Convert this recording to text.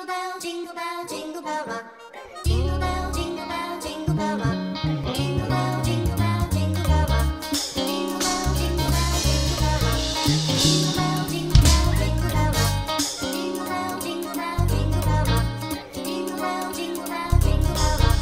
bell, jingle bell, jingle bell rock. Jingle bell, jingle bell, jingle bell rock. Jingle bell, jingle bell, jingle bell rock. Jingle bell, jingle bell, jingle bell rock. Jingle bell, jingle bell, jingle bell rock. Jingle bell, jingle bell, jingle bell rock. Jingle bell, jingle bell, jingle bell rock.